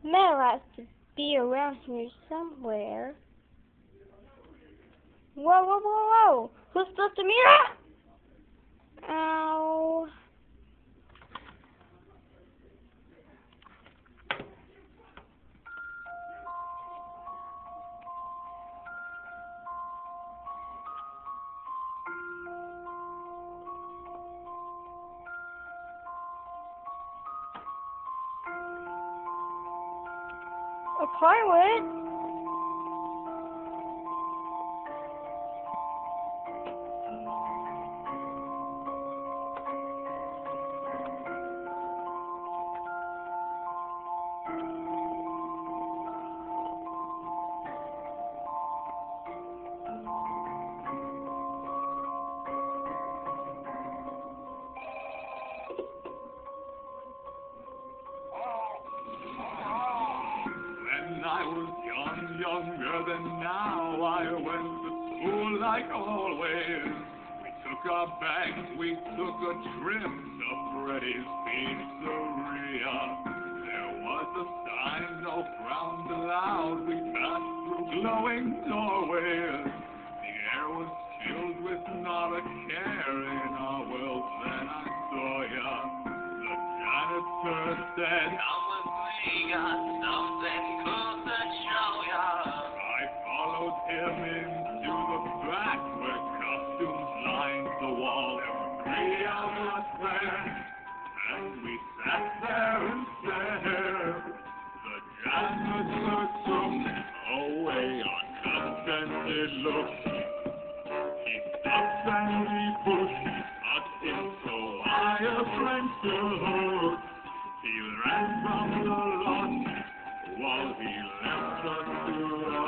Metal has to be around here somewhere. Whoa, whoa, whoa, whoa! Who's supposed to meet her? Ow. A pirate? I was young, younger than now. I went to school like always. We took our bags, we took a trim to Freddy's Pizzeria. There was a sign, no frowns allowed. We passed through glowing doorways. The air was filled with not a care in our world. Then I saw ya. The janitor said, "Come with me, got something cool to show ya." I followed him into the back where costumes lined the wall. There were 3 of us there, and we sat there and stared. The janitor took away our contented looks. He stopped and he pushed us in, so I understood. He ran from the lot while he left us to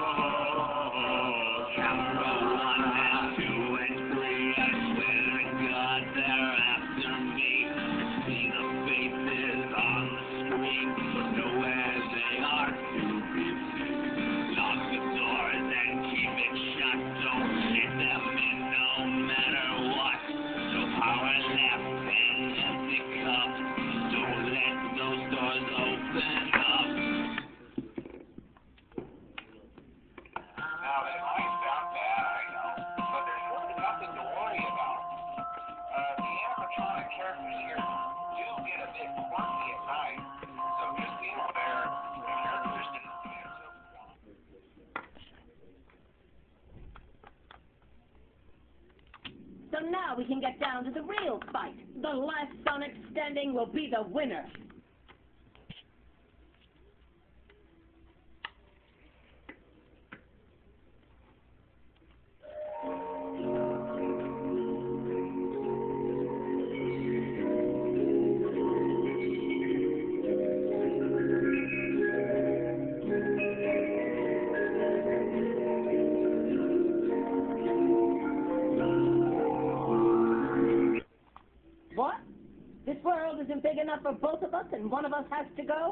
rot. Chapter 1 and 2 and 3, I swear to God they're after me. See the faces on the screen, but nowhere they are to be seen. Lock the doors and keep it shut, don't let them in no matter what. No power left and empty cups, don't let those doors open up. Now, it might sound bad, I know, but there's really nothing to worry about. The animatronic characters here do get a bit quirky at night, so just be aware if you're interested in So now we can get down to the real fight. The last Sonic standing will be the winner. What? This world isn't big enough for both of us and one of us has to go?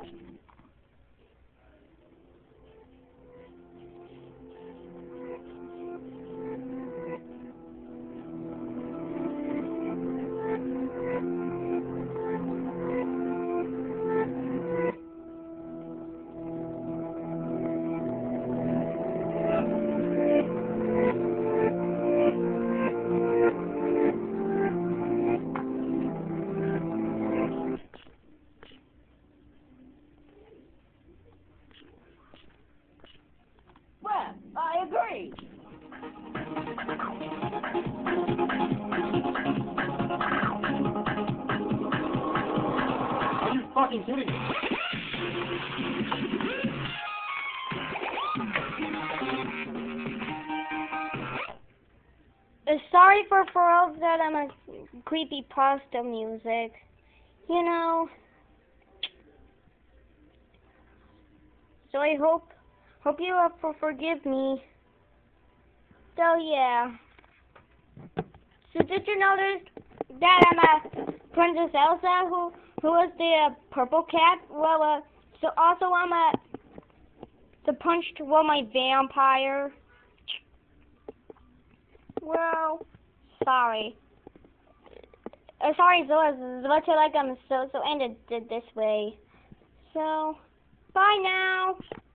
Well, I agree. Are you fucking kidding me? Sorry for all that creepy pasta music. You know. So I hope you forgive me. So yeah. So did you notice that I'm a Princess Elsa who was the purple cat? Well, so also I'm my vampire. Well, sorry. Sorry, Zilla, but like so ended this way. So, Bye now.